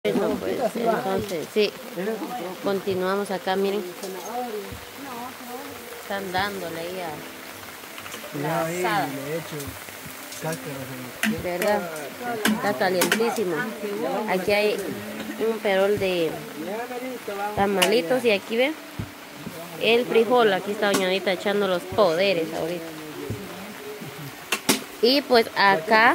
Bueno, pues entonces, sí, continuamos acá, miren. Están dándole ahí a la asada. De verdad, está calientísimo. Aquí hay un perol de tamalitos y aquí ven el frijol. Aquí está doña Anita echando los poderes ahorita. Y pues acá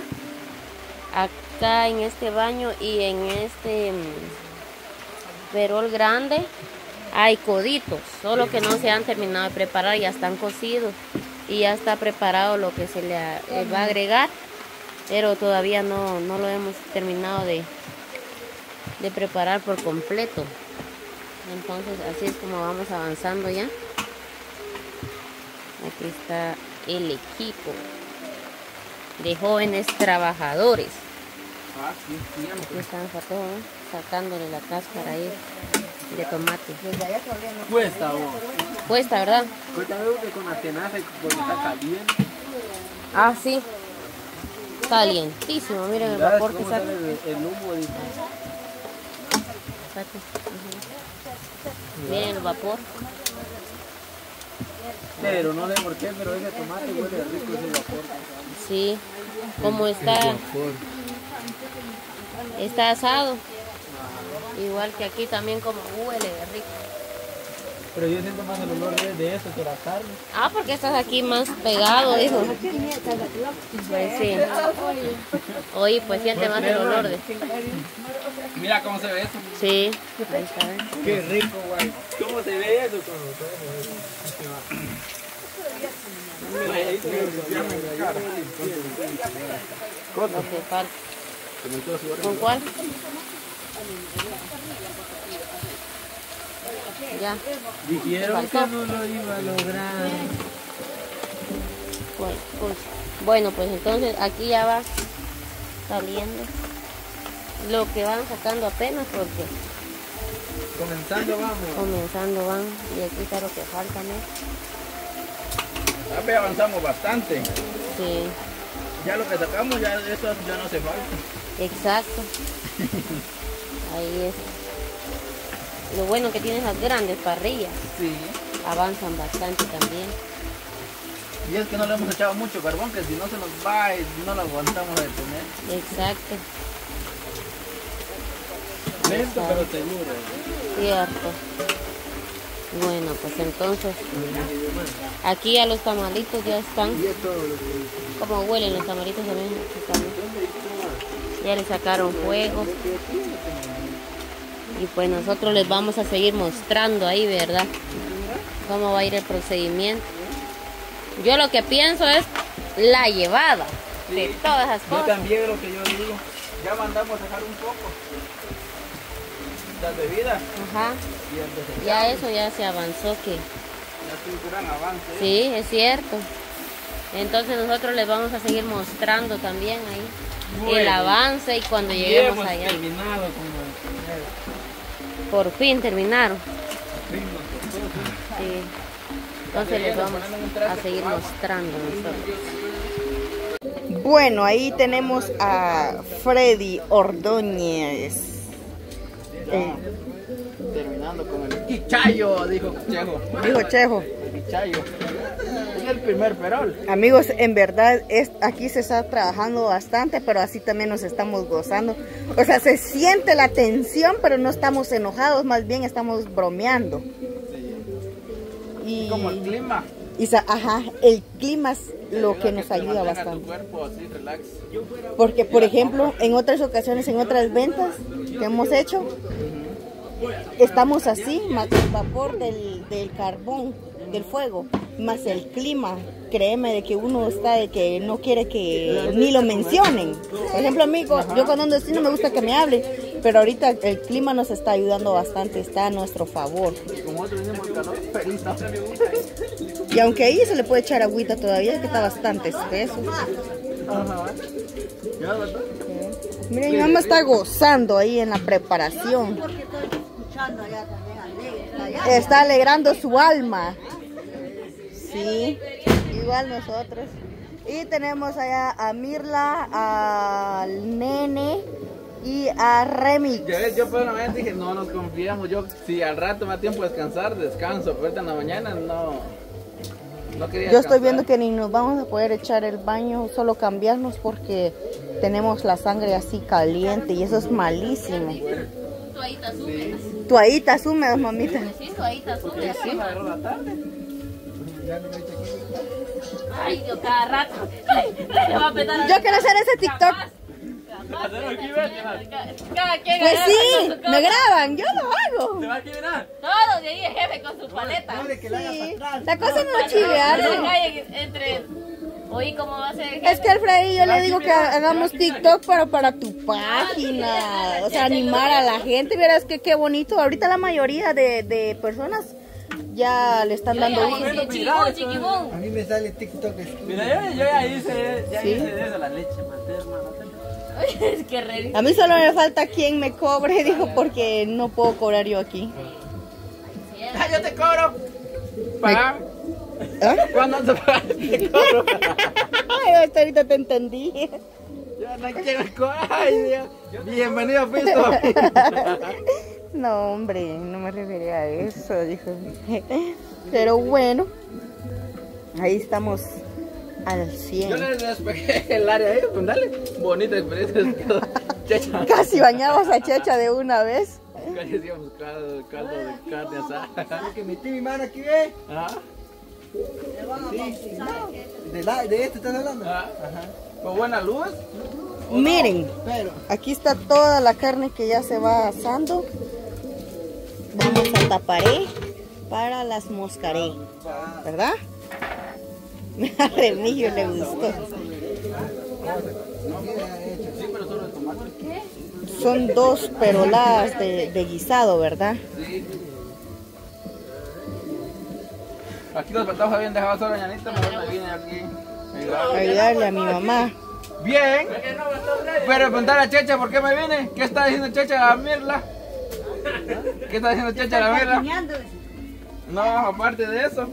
en este baño y en este perol grande hay coditos, solo que no se han terminado de preparar, ya están cocidos y ya está preparado lo que se le va a agregar, pero todavía no lo hemos terminado de preparar por completo. Entonces así es como vamos avanzando ya. Aquí está el equipo de jóvenes trabajadores. Aquí están sacándole la cáscara ahí de tomate. Cuesta, vos. Cuesta, ¿verdad? Cuesta algo que con la tenaza y cuando está caliente. Ah, sí. Calientísimo, miren el vapor que saca. El humo, dice. Miren el vapor. Pero no sé por qué, pero ese tomate huele rico ese vapor. Sí, como está asado. Igual que aquí también como huele de rico. Pero yo siento más el olor de eso que la carne. Ah, porque estás aquí más pegado, dijo. Pues sí. Oye, pues siente más el olor de... Mira cómo se ve eso. Sí, ahí está. Qué rico, guay. ¿Cómo se ve eso? Lo que falta. ¿Con cuál? Ya. Dijeron que no lo iba a lograr. Bueno, pues entonces aquí ya va saliendo lo que van sacando apenas, porque Comenzando vamos. comenzando van, y aquí está lo que falta, ¿no? Ya avanzamos bastante. Sí, Ya lo que sacamos, ya eso ya no hace falta. exacto. Ahí es. Lo bueno que tiene esas grandes parrillas, Sí. avanzan bastante también. Y es que no le hemos echado mucho carbón, que si no se nos va y no lo aguantamos de tener. Exacto. Lento pero seguro. Cierto. Bueno, pues entonces aquí ya los tamalitos ya están. Como huelen los tamalitos también. Ya le sacaron fuego. Y pues nosotros les vamos a seguir mostrando ahí, ¿verdad? Cómo va a ir el procedimiento. Yo lo que pienso es la llevada de todas esas Yo cosas. también es lo que yo digo. Ya mandamos a dejar un poco las bebidas. Ajá. Y el desechable. Ya eso ya se avanzó que... Ya es un gran avance. Sí, es cierto. Entonces nosotros les vamos a seguir mostrando también ahí el Bueno, avance, y cuando y lleguemos hemos allá. terminado con el primero. Por fin terminaron. Sí, nos costó, sí. Sí. Entonces les vamos a seguir mostrando nosotros. Bueno, ahí tenemos a Freddy Ordóñez. Terminando con el quichayo, dijo Chejo. Dijo Chejo. El quichayo. Es el primer perol. Amigos, en verdad aquí se está trabajando bastante, pero así también nos estamos gozando. O sea, se siente la tensión, pero no estamos enojados, más bien estamos bromeando. Y Como el clima. ajá, el clima es lo que nos ayuda Tu bastante. cuerpo así, relax. Porque, por ejemplo, en otras ocasiones, en otras ventas que hemos hecho, estamos así, más el vapor del carbón, del fuego, más el clima. Créeme de que uno está de que no quiere que ni lo mencionen. Por ejemplo, amigo, yo cuando ando así no me gusta que me hablen, pero ahorita el clima nos está ayudando bastante, está a nuestro favor. Como nosotros tenemos el calor, perito. Y aunque ahí se le puede echar agüita todavía, que está bastante espeso. Ajá. Ya, ¿verdad? Miren, mi mamá está gozando ahí en la preparación. Está alegrando su alma. Sí, igual nosotros. Y tenemos allá a Mirla, al nene y a Remix. Ya ves, yo por una vez dije, no nos confiamos. Yo, si al rato me da tiempo de descansar, descanso. Pero ahorita en la mañana no quería Yo estoy descansar. viendo que ni nos vamos a poder echar el baño, solo cambiarnos porque tenemos la sangre así caliente y eso es malísimo. Toallitas húmedas. Toallitas húmedas, mamita. Sí, toallitas húmedas. Sí, me agarró la tarde. Ay, Dios, cada rato. Le va a petar a Yo quiero hacer ese TikTok. Cada quien Pues agarra sí, con su cosa. me graban, yo lo hago. ¿Te va a quebrar? Todos de ahí el jefe con su paleta. Sí, la cosa no es chivear. No se callen entre... Oí cómo va a ser el jefe. Es que Alfredo, yo le digo que hagamos TikTok para tu página, o sea, animar a la gente. Verás que qué bonito. Ahorita la mayoría de personas ya le están dando uso. Chiquibón, chiquibón. A mí me sale TikTok. Mira, yo ya hice ¿Sí? de eso, la leche materna. Es que re... A mí solo me falta quien me cobre, dijo, porque no puedo cobrar yo aquí. Ah, yo te cobro. Paga. ¿Ah? ¿Cuándo te pagas? Te cobro. Ay, hasta ahorita te entendí. Yo no quiero cobrar. Ay, Dios. Bienvenido a Pisto. No, hombre, no me refería a eso, dijo. Pero bueno, ahí estamos al 100. Yo le despejé el área ahí, pues dale. Bonita experiencia. Checha. Casi bañamos a Checha de una vez. Casi hacíamos caldo de carne asada. Que metí mi mano aquí, ¿ves? Ajá. De este estás hablando. Ajá. Con buena luz. Miren, Pero, aquí está toda la carne que ya se va asando. Vamos a taparé para las moscaré, ¿verdad? A Remigio le gustó. Sí, pero solo de tomate. Son 2 peroladas de guisado, ¿verdad? Sí. Aquí los patojos habían dejado solo ñanita, mejor me vine aquí. A ayudarle a mi mamá. Bien, pero preguntar a Checha por qué me vine. ¿Qué está diciendo Checha a Mirla? ¿Qué está diciendo Checha a la Mirla? No, aparte de eso.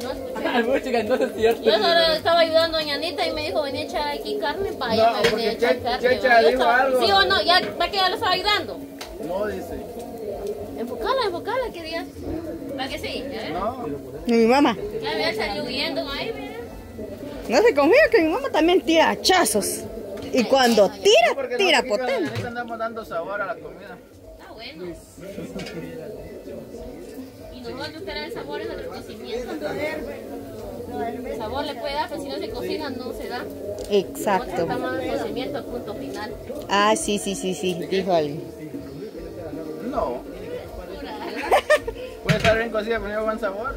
Yo solo estaba ayudando a doña Anita y me dijo, venía a echar aquí carne para allá. No, Me porque venía a echar carne. Checha Yo dijo estaba- algo. ¿Sí o no? ¿Ya, ¿para qué ya lo estaba ayudando? No, dice. Enfocala, ¿qué días? ¿Para que sí? ¿Ya ves? No. Y mi mamá. Ya había salido huyendo ahí, mira. No se confía que mi mamá también tira hachazos. Y cuando tira, Porque tira nosotros aquí con la potente. ñanita andamos dando sabor a la comida. Está bueno. Y nosotros tener el sabor es el cocimiento. El sabor le puede dar, pero si no se cocina, no se da. Nosotros Exacto. estamos en el cocimiento, punto final. Ah, sí, dijo alguien. No. Puede estar bien cocida, pero no buen sabor.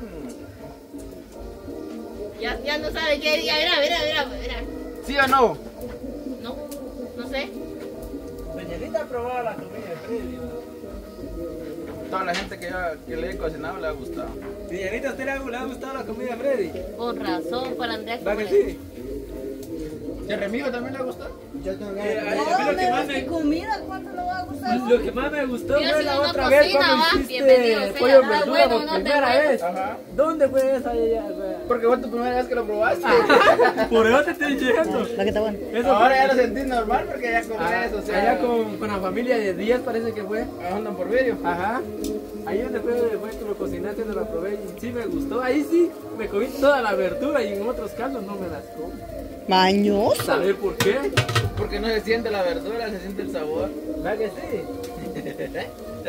Ya no sabe qué día. Mira. ¿Sí o no? No sé. Doñanita ha probado la comida de Freddy. Toda la gente que le he cocinado le ha gustado. Doñanita, ¿a usted le ha gustado la comida de Freddy? Con razón, para Andrea. ¿Va que sí? ¿Y a Remigio también le ha gustado? Yo tengo A ganas. mí lo que más me, comida, ¿cuánto le va a gustar? lo que más me gustó Yo fue si la no otra cocina, vez cuando va, hiciste bienvenido sea. pollo en Ah, verdura bueno, por no te primera bueno. vez. Ajá. ¿Dónde fue esa allá, güey? Porque fue tu primera vez que lo probaste. Por eso te estoy diciendo. La que está buena. Eso Ahora fue- ya lo sentí normal porque ya comí eso. O sea, allá con la familia de Díaz parece que fue. andan por vídeo. Ajá. Ahí donde fue que lo cocinaste, no la probé y sí me gustó. Ahí sí me comí toda la verdura y en otros caldos no me las como. Mañoso. ¿Saber por qué? Porque no se siente la verdura, se siente el sabor. ¿Verdad que sí?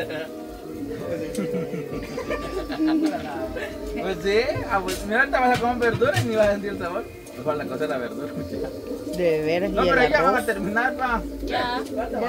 Pues sí, pues mira, ahorita vas a comer verdura y ni vas a sentir el sabor. Mejor la cosa es la verdura. De veras. No, y pero el ya vamos a arroz. terminar, pa. Ya.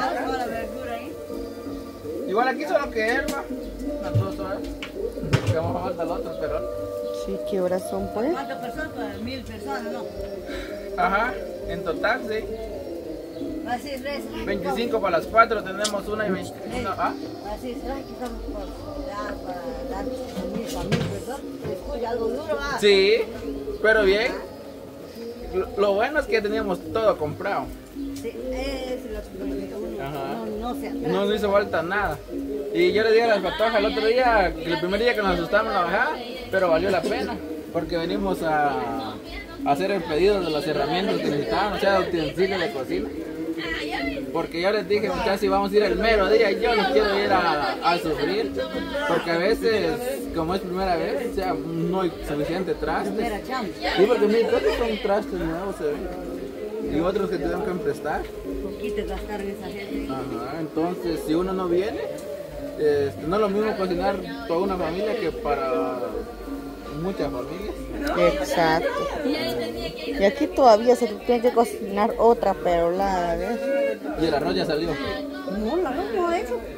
Igual aquí solo que él, pa. Las 2 horas. Que vamos a falta el otro, pero. Sí, ¿qué horas son, pues? ¿Cuántas personas? 1000 personas, ¿no? Ajá, en total, sí. Así es, 25 para las 4, tenemos una y 21. ¿Ah? así es, que estamos para dar 1000 personas. Escucha, algo duro, ¿ah? Sí, pero bien. Lo bueno es que teníamos todo comprado. Sí, es lo que uno Ajá. no se atrasa. No nos hizo falta nada. Y yo le dije a las patojas el otro día, que el primer día que nos asustamos la bajada, pero valió la pena. Porque venimos a hacer el pedido de las herramientas que necesitaban, o sea, utensilios de cocina. Porque yo les dije, muchachos, si vamos a ir el mero día, yo no quiero ir a sufrir. Porque a veces, como es primera vez, o sea, no hay suficiente traste. Primera chamba. Sí, porque mis cosas son trastes nuevos, se ven. Y otros que te tengo que emprestar. Poquito gastaron esa gente. Ajá, entonces si uno no viene, no es lo mismo cocinar para una familia que para muchas familias. Exacto. Y aquí todavía se tiene que cocinar otra perolada, ¿ves? Y el arroz ya salió. No, la no he hecho.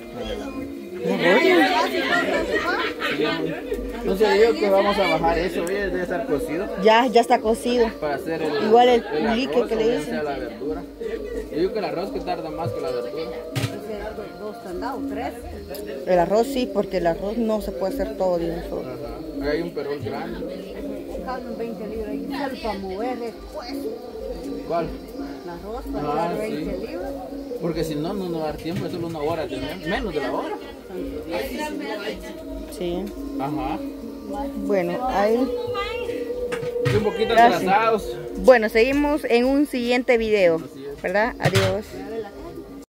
Entonces digo que vamos a bajar eso, debe estar cocido Ya está cocido. para hacer el Igual el arroz, líquido que le o bien dicen. sea la verdura. Yo digo que el arroz que tarda más que la verdura. Dos tandados, tres. El arroz sí, porque el arroz no se puede hacer todo de un solo. Ajá. Ahí hay un perol grande. Buscaron 20 libras y solo para mover después. ¿Cuál? El arroz para Ah, dar 20 sí. libras. Porque si no, no nos va a dar tiempo, es solo una hora, menos de la hora. Sí. Ajá. Bueno, ahí. Y un poquito Gracias. atrasados. Bueno, seguimos en un siguiente video, Así es. ¿verdad? Adiós. Ya ve la